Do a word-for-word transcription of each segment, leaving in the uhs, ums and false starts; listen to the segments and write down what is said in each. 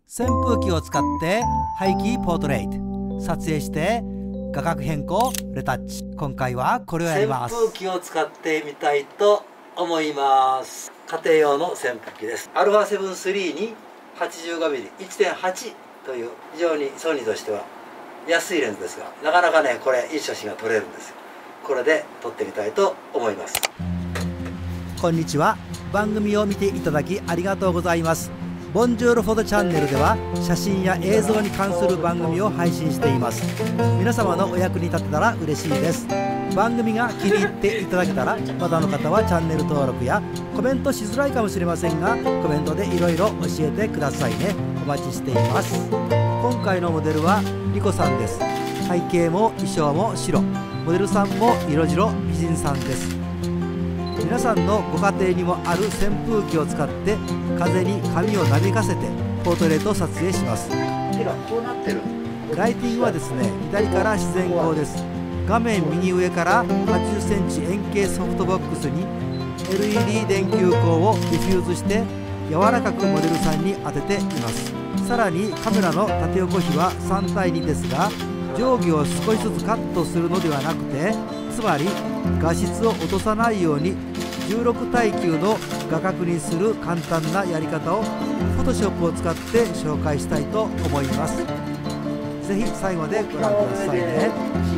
扇風機を使って排気ポートレート撮影して画角変更レタッチ。今回はこれをやります。 扇風機を使ってみたいと思います。家庭用の扇風機です。アルファセブンスリー に はちじゅうごミリ いってんはち という非常にソニーとしては安いレンズですが、なかなかねこれいい写真が撮れるんですよ。これで撮ってみたいと思います。 こんにちは。番組を見ていただきありがとうございます。ボンジュールフォトチャンネルでは写真や映像に関する番組を配信しています。皆様のお役に立てたら嬉しいです。番組が気に入っていただけたら、まだの方はチャンネル登録やコメントしづらいかもしれませんが、コメントでいろいろ教えてくださいね。お待ちしています。今回のモデルはリコさんです。背景も衣装も白、モデルさんも色白美人さんです。皆さんのご家庭にもある扇風機を使って風に髪をなびかせてポートレートを撮影します。 手がこうなってる。 ライティングはですね、左から自然光です。画面右上からはちじゅっセンチ円形ソフトボックスに エルイーディー 電球光をディフューズして柔らかくモデルさんに当てています。さらにカメラの縦横比はさんたいにですが、上下を少しずつカットするのではなくて、つまり画質を落とさないようにじゅうろくたいきゅうの画角にする簡単なやり方を Photoshop を使って紹介したいと思います。ぜひ最後までご覧くださいね。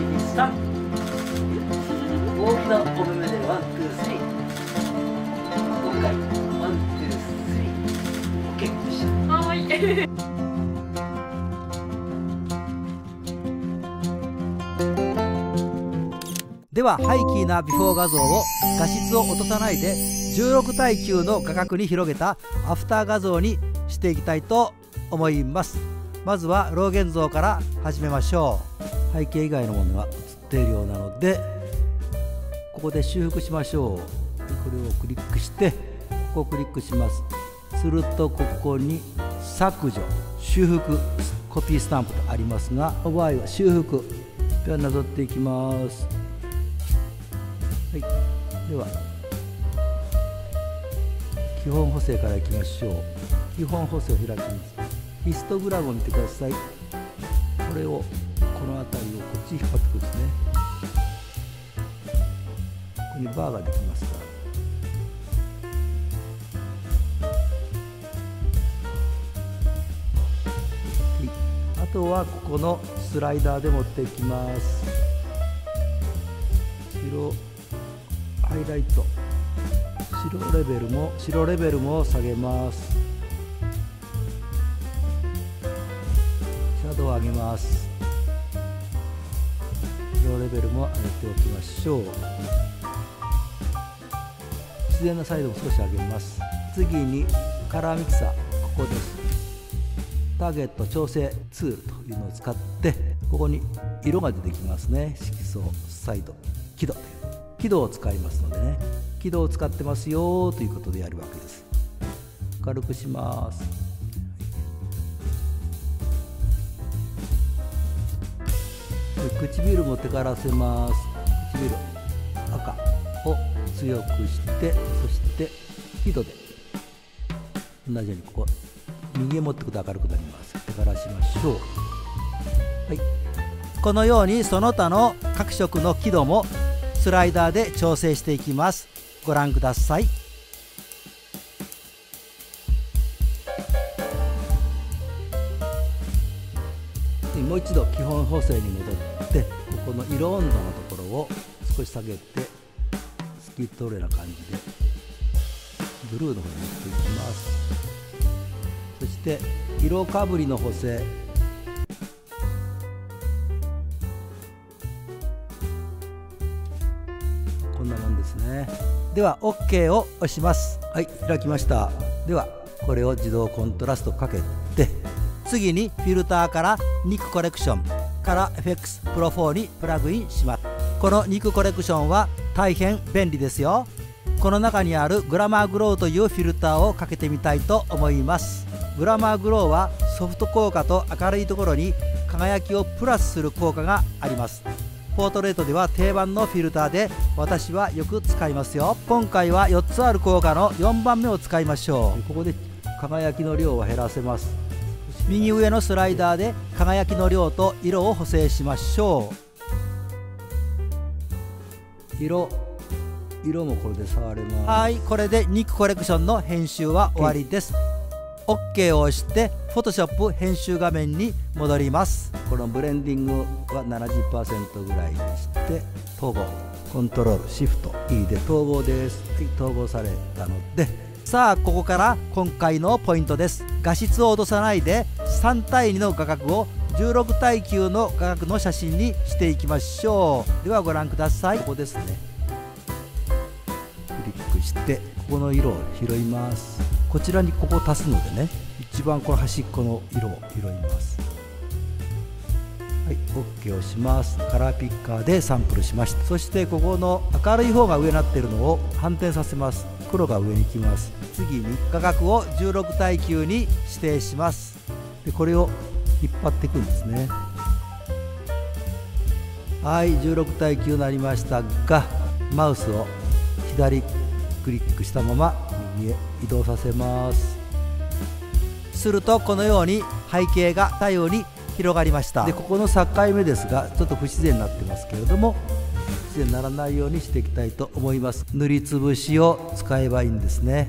大きなお目目でワン、ツー、スリー。今回ワン、ツー、スリー。オッケーでした。 はい。 ではハイキーなビフォー画像を画質を落とさないでじゅうろくたいきゅうの画角に広げたアフター画像にしていきたいと思います。まずはロー現像から始めましょう。背景以外のものが映っているようなので、ここで修復しましょう。これをクリックしてここをクリックします。するとここに削除、修復、コピースタンプとありますが、この場合は修復ではなぞっていきます。はい、では基本補正からいきましょう。基本補正を開きます。ヒストグラムを見てください。これをこの辺りをこっち引っ張ってくるんですね。ここにバーができますから、あとはここのスライダーで持っていきます。白ハイライト、白レベルも白レベルも下げます。シャドウを上げます。白レベルも上げておきましょう。自然なサイドも少し上げます。次にカラーミキサー、ここです。ターゲット調整ツールというのを使ってここに色が出てきますね。色相、サイド、輝度という輝度を使いますのでね、輝度を使ってますよということでやるわけです。軽くします。唇もテカらせます。唇赤を強くして、そして輝度で同じようにここ右へ持っていくと明るくなります。テカらしましょう。はい、このようにその他の各色の輝度もスライダーで調整していきます。ご覧ください。もう一度基本補正に戻って、ここの色温度のところを少し下げてスキットレーな感じでブルーの方に持っていきます。そして色かぶりの補正、こんなもんですね。では オーケー を押します。はい、開きました。ではこれを自動コントラストかけて、次にフィルターからニックコレクションから エフエックス プロフォー にプラグインします。このニックコレクションは大変便利ですよ。この中にあるグラマーグローというフィルターをかけてみたいと思います。グラマーグローはソフト効果と明るいところに輝きをプラスする効果があります。ポートレートでは定番のフィルターで私はよく使いますよ。今回はよっつある効果のよんばんめを使いましょう。ここで輝きの量を減らせます。少し右上のスライダーで輝きの量と色を補正しましょう。色色もこれで触れます。はい、これでニックコレクションの編集は終わりです。 OK を押して Photoshop 編集画面に戻ります。このブレンディングは ななじゅっパーセント ぐらいにして統合、コントロールシフト E で統合です。はい、統合されたので、さあここから今回のポイントです。画質を落とさないでさん対にの画角をじゅうろく対きゅうの画角の写真にしていきましょう。ではご覧ください。ここですね。クリックしてここの色を拾います。こちらにここを足すのでね、一番この端っこの色を拾います。はい、OK をします。カラーピッカーでサンプルしました。そしてここの明るい方が上になっているのを反転させます。黒が上に来ます。次に画角をじゅうろく対きゅうに指定します。でこれを引っ張っていくんですね。はい、じゅうろく対きゅうになりましたが、マウスを左クリックしたまま右へ移動させます。するとこのように背景が左右に広がりました。でここの境目ですがちょっと不自然になってますけれども、不自然にならないようにしていきたいと思います。塗りつぶしを使えばいいんですね。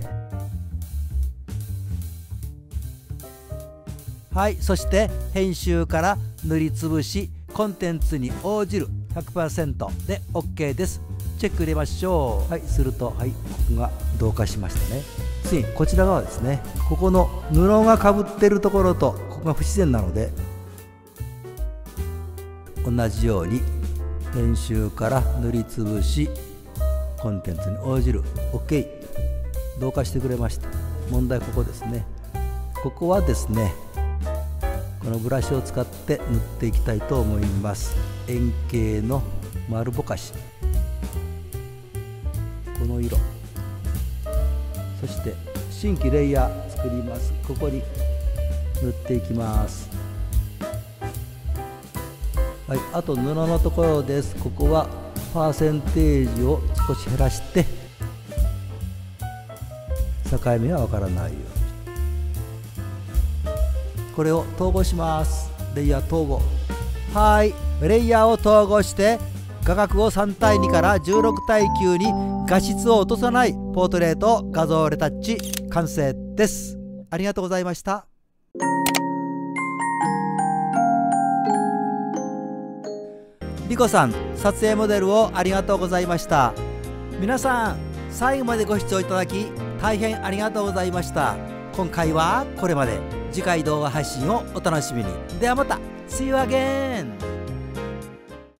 はい、そして編集から塗りつぶしコンテンツに応じる ひゃくパーセント で OK です。チェック入れましょう。はい、すると、はい、ここが同化しましたね。次こちら側ですね。ここの布がかぶってるところとここが不自然なので、同じように編集から塗りつぶしコンテンツに応じる OK、 同化してくれました。問題ここですね。ここはですね、このブラシを使って塗っていきたいと思います。円形の丸ぼかし、この色、そして新規レイヤー作ります。ここに塗っていきます。はい、あと布のところです。ここはパーセンテージを少し減らして境目はわからないように、これを統合します。レイヤー統合。はい、レイヤーを統合して画角をさん対にからじゅうろく対きゅうに画質を落とさないポートレート画像レタッチ完成です。ありがとうございました。リコさん、撮影モデルをありがとうございました。皆さん、最後までご視聴いただき大変ありがとうございました。今回はこれまで。次回動画配信をお楽しみに。ではまた See you again!